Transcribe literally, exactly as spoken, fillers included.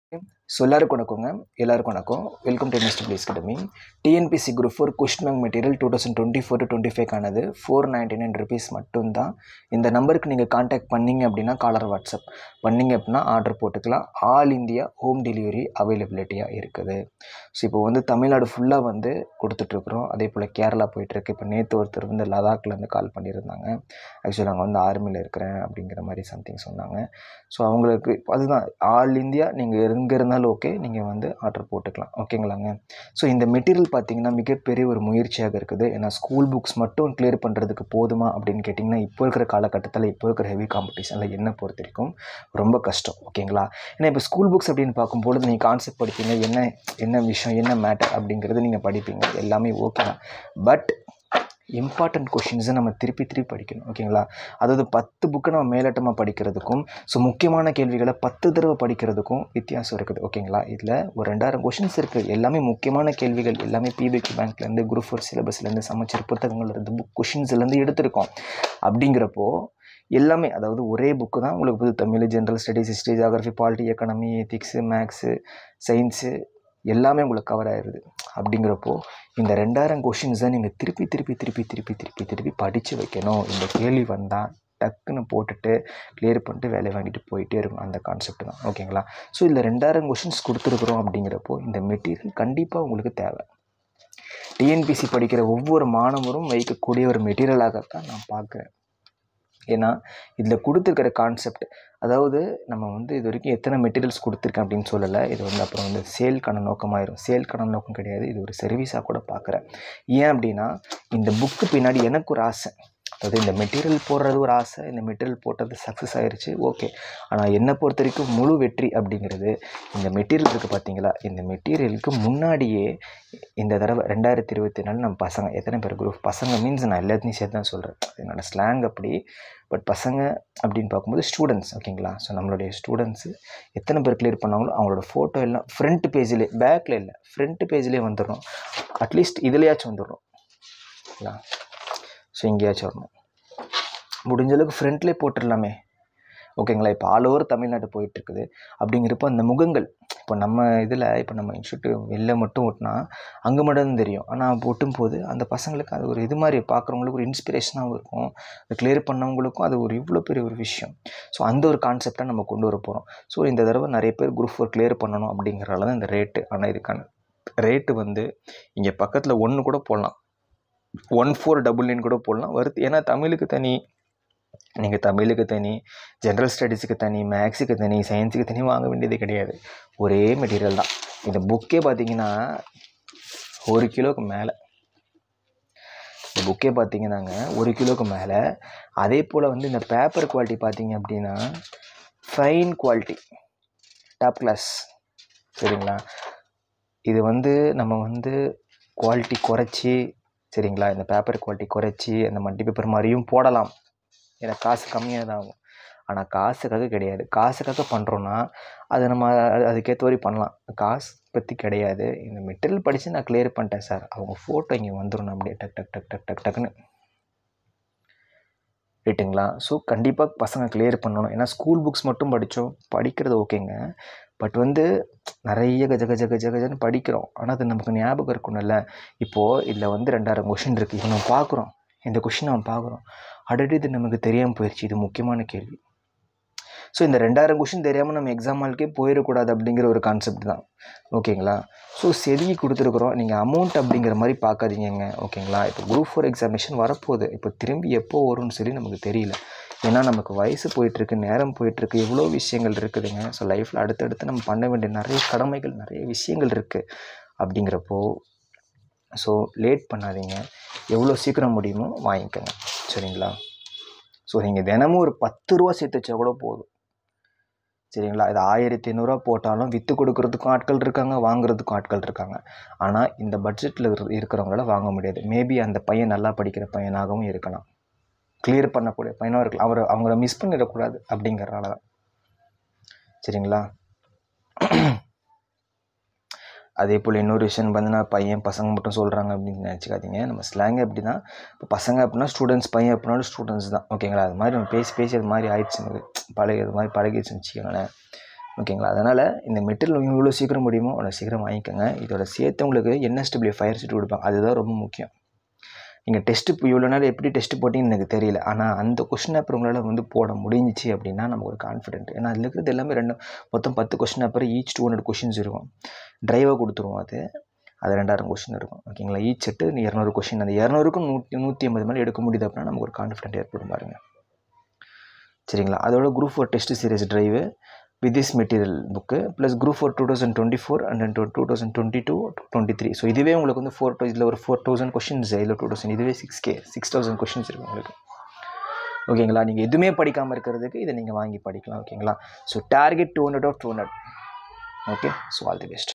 So எல்லாருக்கும் வணக்கங்க எல்லாருக்கும் வணக்கம் welcome to mister place academy. TNPSC group four question bank material two thousand twenty four to twenty ஃபைவ்க்கானது four ninety nine rupees மட்டும்தான். இந்த நம்பருக்கு நீங்கள் காண்டாக்ட் பண்ணிங்க அப்படின்னா காலர் வாட்ஸ்அப் பண்ணிங்க அப்படின்னா ஆர்டர் போட்டுக்கலாம். ஆல் இந்தியா ஹோம் டெலிவரி அவைலபிலிட்டியாக இருக்குது. ஸோ இப்போ வந்து தமிழ்நாடு ஃபுல்லாக வந்து கொடுத்துட்ருக்குறோம். அதே போல் கேரளா போயிட்டுருக்கு. இப்போ நேற்று ஒருத்தர் வந்து லடாக்லேருந்து கால் பண்ணியிருந்தாங்க. ஆக்சுவலி அங்கே வந்து ஆர்மியில் இருக்கிறேன் அப்படிங்கிற மாதிரி சம்திங் சொன்னாங்க. ஸோ அவங்களுக்கு அதுதான் ஆல் இந்தியா நீங்கள் எங்கே இருந்தாலும் ஓகே, நீங்கள் வந்து ஆர்டர் போட்டுக்கலாம். ஓகேங்களாங்க. ஸோ இந்த மெட்டீரியல் பார்த்தீங்கன்னா மிகப்பெரிய ஒரு முயற்சியாக இருக்குது. ஏன்னா ஸ்கூல் புக்ஸ் மட்டும் கிளியர் பண்ணுறதுக்கு போதுமா அப்படின்னு கேட்டிங்கன்னா இப்போ இருக்கிற காலகட்டத்தில் இப்போ இருக்கிற ஹெவி காம்படிஷனில் என்ன பொறுத்த வரைக்கும் ரொம்ப கஷ்டம். ஓகேங்களா. ஏன்னா இப்போ ஸ்கூல் புக்ஸ் அப்படின்னு பார்க்கும்போது நீங்கள் கான்செப்ட் படிப்பீங்க, என்ன என்ன விஷயம் என்ன மேட்டர் அப்படிங்கிறது நீங்கள் படிப்பீங்க, எல்லாமே ஓகே தான். பட் இம்பார்ட்டண்ட் கொஷின்ஸை நம்ம திருப்பி திருப்பி படிக்கணும். ஓகேங்களா. அதாவது பத்து புக்கை நம்ம மேலோட்டமாக படிக்கிறதுக்கும் ஸோ முக்கியமான கேள்விகளை பத்து தடவை படிக்கிறதுக்கும் வித்தியாசம் இருக்குது. ஓகேங்களா. இதில் ஒரு ரெண்டாயிரம் கொஷின்ஸ் இருக்குது. எல்லாமே முக்கியமான கேள்விகள், எல்லாமே பிபிக்யூ பேங்க்லேருந்து குரூப் ஃபோர் சிலபஸ்லேருந்து சமச்சீர் புத்தகங்கள்லேருந்து புக் கொஷின்ஸ்லேருந்து எடுத்திருக்கோம். அப்படிங்கிறப்போ எல்லாமே அதாவது ஒரே புக்கு தான் உங்களுக்கு புது Tamil, general studies, history, geography, polity, economy, ethics, maths, science எல்லாமே உங்களுக்கு கவர் ஆகிடுது. அப்படிங்கிறப்போ இந்த ரெண்டாயிரம் கொஷின்ஸை நீங்கள் திருப்பி திருப்பி திருப்பி திருப்பி திருப்பி திருப்பி படித்து வைக்கணும். இந்த கேள்வி வந்தால் டக்குன்னு போட்டுட்டு கிளியர் பண்ணிட்டு வேலையை வாங்கிட்டு போயிட்டே இருக்கணும். அந்த கான்செப்ட் தான். ஓகேங்களா. ஸோ இதில் ரெண்டாயிரம் கொஷின்ஸ் கொடுத்துருக்குறோம். அப்படிங்கிறப்போ இந்த மெட்டீரியல் கண்டிப்பாக உங்களுக்கு தேவை. டிஎன்பிசி படிக்கிற ஒவ்வொரு மாணவரும் வைக்கக்கூடிய ஒரு மெட்டீரியலாகத்தான் நான் பார்க்குறேன். ஏன்னா இதில் கொடுத்துருக்கிற கான்செப்ட் அதாவது நம்ம வந்து இது வரைக்கும் எத்தனை மெட்டீரியல்ஸ் கொடுத்துருக்கேன் அப்படின்னு சொல்லலை. இது வந்து அப்புறம் வந்து சேல்க்கான நோக்கமாயிரும். சேல்க்கான நோக்கம் கிடையாது, இது ஒரு சர்வீஸாக கூட பார்க்குறேன். ஏன் அப்படின்னா இந்த புக்கு பின்னாடி எனக்கு ஒரு ஆசை. அதாவது இந்த மெட்டீரியல் போடுறது ஒரு ஆசை, இந்த மெட்டீரியல் போட்டது சக்ஸஸ் ஆயிடுச்சு, ஓகே. ஆனால் என்னை பொறுத்த வரைக்கும் முழு வெற்றி அப்படிங்கிறது இந்த மெட்டீரியல் இருக்குது பார்த்தீங்களா. இந்த மெட்டீரியலுக்கு முன்னாடியே இந்த தடவை ரெண்டாயிரத்தி இருபத்தி நாலு நம்ம பசங்க எத்தனை பேர் குரூப் பசங்க மீன்ஸ் நான் எல்லாத்தையும் சேர்த்து தான் சொல்கிறேன், என்னோடய ஸ்லாங் அப்படி. பட் பசங்க அப்படின்னு பார்க்கும்போது ஸ்டூடெண்ட்ஸ். ஓகேங்களா. ஸோ நம்மளுடைய ஸ்டூடெண்ட்ஸு எத்தனை பேர் கிளியர் பண்ணாங்களோ அவங்களோட ஃபோட்டோ எல்லாம் ஃப்ரண்ட் பேஜ்லேயே, பேக்கில் இல்லை ஃப்ரண்ட் பேஜ்லேயே வந்துடணும். அட்லீஸ்ட் இதுலையாச்சும் வந்துடணும். ஓகேங்களா. ஸோ எங்கேயாச்சும் வரணும். முடிஞ்ச அளவுக்கு ஃப்ரண்ட்லேயே போட்டுடலாமே. ஓகேங்களா. இப்போ ஆல் ஓவர் தமிழ்நாடு போயிட்டுருக்குது. அப்படிங்கிறப்போ அந்த முகங்கள் இப்போ நம்ம இதில் இப்போ நம்ம இன்ஸ்டியூட்டு வெளில மட்டும் ஓட்டினா அங்கே மட்டும் தெரியும். ஆனால் ஒட்டும் போது அந்த பசங்களுக்கு அது ஒரு இது மாதிரி பார்க்குறவங்களுக்கு ஒரு இன்ஸ்பிரேஷனாகவும் இருக்கும். அது கிளியர் பண்ணவங்களுக்கும் அது ஒரு இவ்வளோ பெரிய ஒரு விஷயம். ஸோ அந்த ஒரு கான்செப்டை நம்ம கொண்டு வர போகிறோம். ஸோ இந்த தடவை நிறைய பேர் குரூப் ஃபோர் கிளியர் பண்ணணும் அப்படிங்கிறனால தான் இந்த ரேட்டு. ஆனால் இதுக்கான ரேட்டு வந்து இங்கே பக்கத்தில் ஒன்று கூட போடலாம், ஒன் ஃபோர் டபுள் நைன் கூட போடலாம் வருது. ஏன்னா தமிழுக்கு தனி, நீங்கள் தமிழுக்கு தனி, ஜென்ரல் ஸ்டடீஸுக்கு தனி, மேக்ஸுக்கு தனி, சயின்ஸுக்கு தனி வாங்க வேண்டியது கிடையாது. ஒரே மெட்டீரியல் தான். இந்த புக்கே பார்த்தீங்கன்னா ஒரு கிலோவுக்கு மேலே, இந்த புக்கே பார்த்தீங்கன்னாங்க ஒரு கிலோவுக்கு மேலே. அதே போல் வந்து இந்த பேப்பர் குவாலிட்டி பார்த்தீங்க அப்படின்னா ஃபைன் குவாலிட்டி, டாப் கிளாஸ். சரிங்களா. இது வந்து நம்ம வந்து குவாலிட்டி குறைச்சி, சரிங்களா, இந்த பேப்பர் குவாலிட்டி குறைச்சி அந்த மல்டி பேப்பர் மாதிரியும் போடலாம். ஏன்னா காசு கம்மியாக தான் ஆகும். ஆனால் காசுக்காக கிடையாது. காசுக்காக பண்ணுறோன்னா அது நம்ம அதுக்கேற்ற மாதிரி பண்ணலாம். காசு பற்றி கிடையாது. இந்த மெட்டீரியல் படித்து நான் கிளியர் பண்ணிட்டேன் சார், அவங்க ஃபோட்டோ இங்கே வந்துடணும் அப்படியே டக் டக் டக் டக் டக் டக்குன்னு ரைட்டுங்களா. ஸோ கண்டிப்பாக பசங்க கிளியர் பண்ணணும். ஏன்னா ஸ்கூல் புக்ஸ் மட்டும் படித்தோம், படிக்கிறது ஓகேங்க. பட் வந்து நிறைய கஜ கஜ கஜ கஜன்னு படிக்கிறோம். ஆனால் அது நமக்கு ஞாபகம் இருக்கணும்ல. இப்போது இதில் வந்து ரெண்டாயிரம் கொஷின் இருக்குது. இப்போ நம்ம பார்க்குறோம், இந்த கொஷின் நம்ம பார்க்குறோம், அடடி இது நமக்கு தெரியாமல் போயிடுச்சு, இது முக்கியமான கேள்வி. ஸோ இந்த ரெண்டாயிரம் கொஷின் தெரியாமல் நம்ம எக்ஸாம் ஹாலுக்கே போயிடக்கூடாது அப்படிங்கிற ஒரு கான்செப்ட் தான். ஓகேங்களா. ஸோ செதுக்கி கொடுத்துருக்குறோம். நீங்கள் அமௌண்ட் அப்படிங்கிற மாதிரி பார்க்காதீங்க. ஓகேங்களா. இப்போ குரூப் ஃபோர் எக்ஸாமினேஷன் வரப்போகுது. இப்போ திரும்பி எப்போ வரும்னு சொல்லி நமக்கு தெரியல. ஏன்னா நமக்கு வயசு போயிட்டுருக்கு, நேரம் போயிட்டுருக்கு, எவ்வளோ விஷயங்கள் இருக்குதுங்க. ஸோ லைஃப்பில் அடுத்தடுத்து நம்ம பண்ண வேண்டிய நிறைய கடமைகள், நிறைய விஷயங்கள் இருக்குது. அப்படிங்கிறப்போ ஸோ லேட் பண்ணாதீங்க. எவ்வளோ சீக்கிரம் முடியுமோ வாங்கிக்கோங்க. சரிங்களா. ஸோ நீங்கள் தினமும் ஒரு பத்து ரூபா சேர்த்து வச்சா கூட போதும். சரிங்களா. இது ஆயிரத்தி ஐநூறுரூவா போட்டாலும் விற்று கொடுக்குறதுக்கும் ஆட்கள் இருக்காங்க, வாங்குறதுக்கும் ஆட்கள் இருக்காங்க. ஆனால் இந்த பட்ஜெட்டில் இருக்கிறவங்களால வாங்க முடியாது. மேபி அந்த பையன் நல்லா படிக்கிற பையனாகவும் இருக்கலாம், கிளியர் பண்ணக்கூடிய பையனாகவும் இருக்கலாம். அவர் அவங்கள மிஸ் பண்ணிடக்கூடாது அப்படிங்கிறனால தான். சரிங்களா. அதே போல் இன்னொரு விஷயம் வந்து நான் பையன் பசங்க மட்டும் சொல்கிறாங்க அப்படின்னு நினச்சிக்காதீங்க. நம்ம ஸ்லாங் எப்படின்னா இப்போ பசங்க அப்படின்னா ஸ்டூடெண்ட்ஸ், பையன் அப்படின்னாலும் ஸ்டூடெண்ட்ஸ் தான். ஓகேங்களா. அது மாதிரி நம்ம பேசி பேசி அது மாதிரி ஆயிடுச்சுங்க, பழகி அது மாதிரி பழகிடுச்சுன்னு வச்சுக்கோங்களேன். ஓகேங்களா. அதனால் இந்த மெட்டீரியல் இவ்வளோ சீக்கிரம் முடியுமோ அவ்வளோ சீக்கிரம் வாங்கிக்கோங்க. இதோட சேர்த்து உங்களுக்கு என்எஸ்டபிள்யூ ஃபயர் ஷீட் கொடுப்பாங்க, அதுதான் ரொம்ப முக்கியம். நீங்கள் டெஸ்ட்டு இப்போ இவ்வளோ நாள் எப்படி டெஸ்ட்டு போட்டிங்கன்னு எனக்கு தெரியல, ஆனால் அந்த கொஸ்டின் பேப்பர் உங்களால் வந்து போட முடிஞ்சிச்சு அப்படின்னா நமக்கு ஒரு கான்ஃபிடென்ட். ஏன்னா அதில் இருக்கிறது எல்லாமே ரெண்டு மொத்தம் பத்து question paper, each two hundred questions இருக்கும். ட்ரைவாக கொடுத்துருவோம், அது அது ரெண்டாயிரம் கொஸ்டின் இருக்கும். ஓகேங்களா. ஈச் செட்டு இரநூறு கொஸ்டின், அந்த இரநூறுக்கும் நூற்றி நூற்றி ஐம்பது மேலே எடுக்க முடியுது அப்படின்னா நமக்கு ஒரு கான்ஃபிடென்ட் ஏற்படும் பாருங்கள். சரிங்களா. அதோட group four test series drive with this material book plus group for twenty twenty-four and then twenty twenty-two to twenty-three. So இதுவே உங்களுக்கு வந்து ஃபோர் இதில் ஒரு ஃபோர் தௌசண்ட் கொஷின்ஸ், இல்லை டூ தௌசண்ட், இதுவே six K six thousand questions இருக்குது உங்களுக்கு. ஓகேங்களா. நீங்கள் எதுவுமே படிக்காமல் இருக்கிறதுக்கு இதை நீங்கள் வாங்கி படிக்கலாம். ஓகேங்களா. So target two hundred of two hundred. Okay. So all the best.